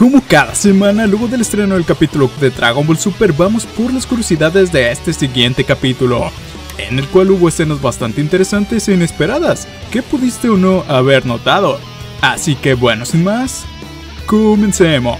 Como cada semana, luego del estreno del capítulo de Dragon Ball Super, vamos por las curiosidades de este siguiente capítulo, en el cual hubo escenas bastante interesantes e inesperadas, que pudiste o no haber notado. Así que bueno, sin más, comencemos.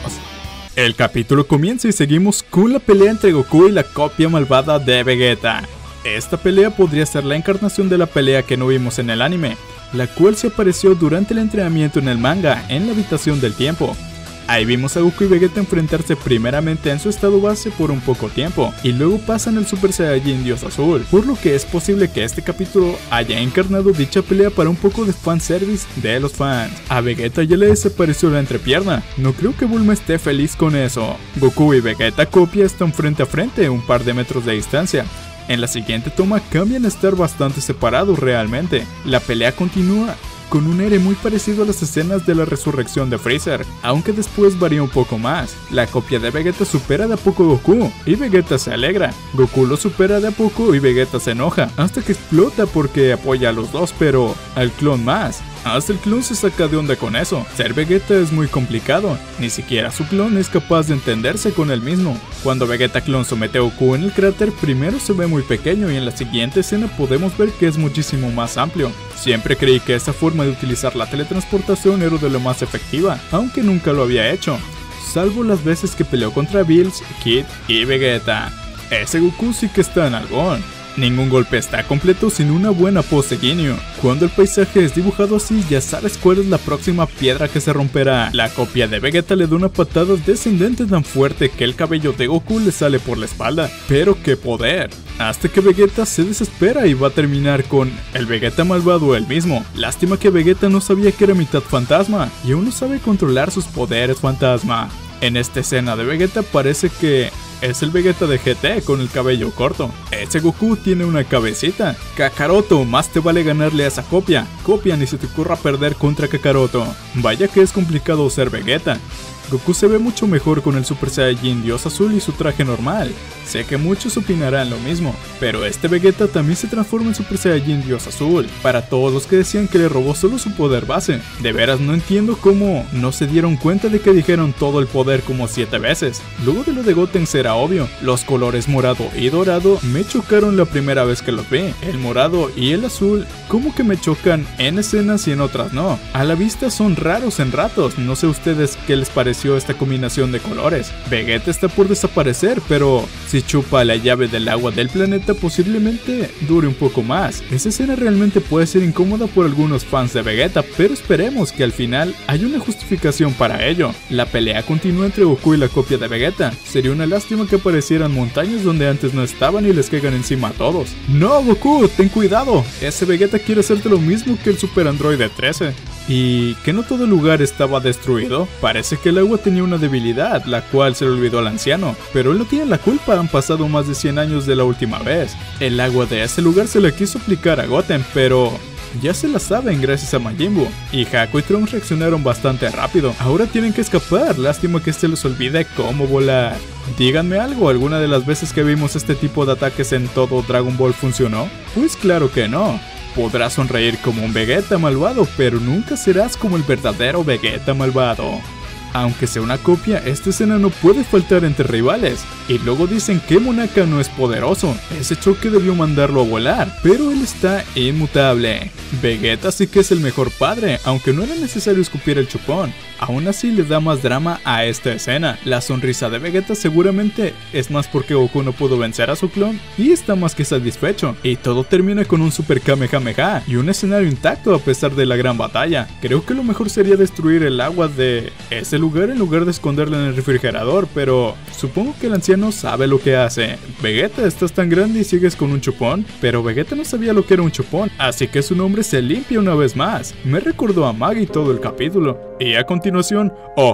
El capítulo comienza y seguimos con la pelea entre Goku y la copia malvada de Vegeta. Esta pelea podría ser la encarnación de la pelea que no vimos en el anime, la cual se apareció durante el entrenamiento en el manga, en la habitación del tiempo. Ahí vimos a Goku y Vegeta enfrentarse primeramente en su estado base por un poco tiempo, y luego pasan al Super Saiyajin Dios Azul, por lo que es posible que este capítulo haya encarnado dicha pelea para un poco de fanservice de los fans. A Vegeta ya le desapareció la entrepierna, no creo que Bulma esté feliz con eso. Goku y Vegeta copia están frente a frente, un par de metros de distancia. En la siguiente toma cambian a estar bastante separados realmente. La pelea continúa con un aire muy parecido a las escenas de la resurrección de Freezer, aunque después varía un poco más. La copia de Vegeta supera de a poco a Goku, y Vegeta se alegra. Goku lo supera de a poco y Vegeta se enoja, hasta que explota porque apoya a los dos, pero al clon más. Hasta el clon se saca de onda con eso. Ser Vegeta es muy complicado, ni siquiera su clon es capaz de entenderse con él mismo. Cuando Vegeta clon somete a Goku en el cráter, primero se ve muy pequeño y en la siguiente escena podemos ver que es muchísimo más amplio. Siempre creí que esta forma de utilizar la teletransportación era de lo más efectiva, aunque nunca lo había hecho, salvo las veces que peleó contra Bills, Kid y Vegeta. Ese Goku sí que está en algón. Ningún golpe está completo sin una buena pose Ginyu. Cuando el paisaje es dibujado así, ya sabes cuál es la próxima piedra que se romperá. La copia de Vegeta le da una patada descendente tan fuerte que el cabello de Goku le sale por la espalda. ¡Pero qué poder! Hasta que Vegeta se desespera y va a terminar con el Vegeta malvado él mismo. Lástima que Vegeta no sabía que era mitad fantasma y aún no sabe controlar sus poderes fantasma. En esta escena de Vegeta parece que es el Vegeta de GT con el cabello corto. Ese Goku tiene una cabecita. Kakaroto, más te vale ganarle a esa copia. Copia, ni se te ocurra perder contra Kakaroto. Vaya que es complicado ser Vegeta. Goku se ve mucho mejor con el Super Saiyajin Dios Azul y su traje normal. Sé que muchos opinarán lo mismo, pero este Vegeta también se transforma en Super Saiyajin Dios Azul, para todos los que decían que le robó solo su poder base. De veras no entiendo cómo no se dieron cuenta de que dijeron todo el poder como 7 veces. Luego de lo de Goten será obvio, los colores morado y dorado me chocaron la primera vez que los vi. El morado y el azul como que me chocan en escenas y en otras no. A la vista son raros en ratos, no sé ustedes qué les pareció esta combinación de colores. Vegeta está por desaparecer, pero si chupa la llave del agua del planeta posiblemente dure un poco más. Esa escena realmente puede ser incómoda por algunos fans de Vegeta, pero esperemos que al final haya una justificación para ello. La pelea continúa entre Goku y la copia de Vegeta. Sería una lástima que aparecieran montañas donde antes no estaban y les caigan encima a todos. ¡No, Goku! ¡Ten cuidado! Ese Vegeta quiere hacerte lo mismo que el Super Android 13. ¿Y que no todo el lugar estaba destruido? Parece que el agua tenía una debilidad, la cual se le olvidó al anciano, pero él no tiene la culpa, han pasado más de 100 años de la última vez. El agua de ese lugar se la quiso aplicar a Goten, pero ya se la saben gracias a Majin Buu, y Haku y Trunks reaccionaron bastante rápido. Ahora tienen que escapar, lástima que se les olvide cómo volar. Díganme algo, ¿alguna de las veces que vimos este tipo de ataques en todo Dragon Ball funcionó? Pues claro que no. Podrás sonreír como un Vegeta malvado, pero nunca serás como el verdadero Vegeta malvado. Aunque sea una copia, esta escena no puede faltar entre rivales. Y luego dicen que Monaka no es poderoso, ese choque debió mandarlo a volar, pero él está inmutable. Vegeta sí que es el mejor padre, aunque no era necesario escupir el chupón. Aún así le da más drama a esta escena. La sonrisa de Vegeta seguramente es más porque Goku no pudo vencer a su clon y está más que satisfecho. Y todo termina con un Super Kamehameha y un escenario intacto a pesar de la gran batalla. Creo que lo mejor sería destruir el agua de ese lugar en lugar de esconderla en el refrigerador, pero supongo que el anciano sabe lo que hace. Vegeta, estás tan grande y sigues con un chupón, pero Vegeta no sabía lo que era un chupón, así que su nombre se limpia una vez más. Me recordó a Maggie todo el capítulo. Y a continuación,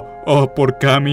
por Kami.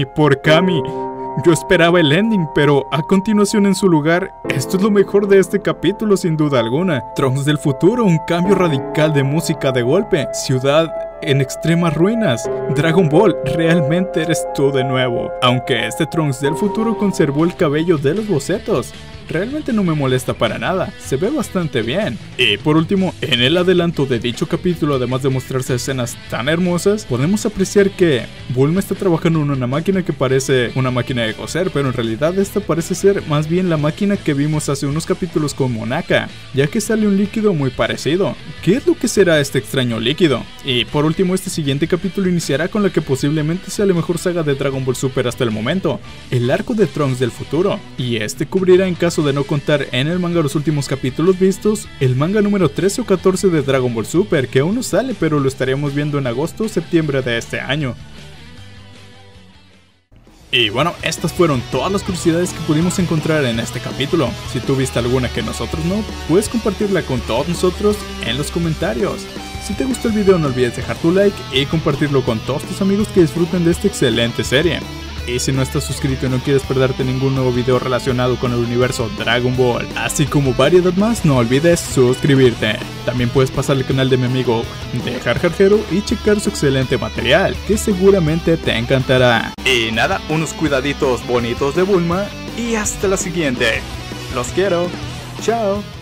Yo esperaba el ending, pero a continuación en su lugar, esto es lo mejor de este capítulo sin duda alguna. Trunks del futuro, un cambio radical de música de golpe, ciudad en extremas ruinas. Dragon Ball, realmente eres tú de nuevo. Aunque este Trunks del futuro conservó el cabello de los bocetos. realmente no me molesta para nada, se ve bastante bien. Y por último, en el adelanto de dicho capítulo, además de mostrarse escenas tan hermosas, podemos apreciar que Bulma está trabajando en una máquina que parece una máquina de coser, pero en realidad esta parece ser más bien la máquina que vimos hace unos capítulos con Monaka, ya que sale un líquido muy parecido. ¿Qué es lo que será este extraño líquido? Y por último, este siguiente capítulo iniciará con la que posiblemente sea la mejor saga de Dragon Ball Super hasta el momento, el arco de Trunks del futuro, y este cubrirá, en caso de no contar en el manga los últimos capítulos vistos, el manga número 13 o 14 de Dragon Ball Super, que aún no sale, pero lo estaríamos viendo en agosto o septiembre de este año. Y bueno, estas fueron todas las curiosidades que pudimos encontrar en este capítulo. Si tú viste alguna que nosotros no, puedes compartirla con todos nosotros en los comentarios. Si te gustó el video, no olvides dejar tu like y compartirlo con todos tus amigos que disfruten de esta excelente serie. Y si no estás suscrito y no quieres perderte ningún nuevo video relacionado con el universo Dragon Ball, así como variedad más, no olvides suscribirte. También puedes pasar al canal de mi amigo de Jarjarjero y checar su excelente material, que seguramente te encantará. Y nada, unos cuidaditos bonitos de Bulma y hasta la siguiente. Los quiero. Chao.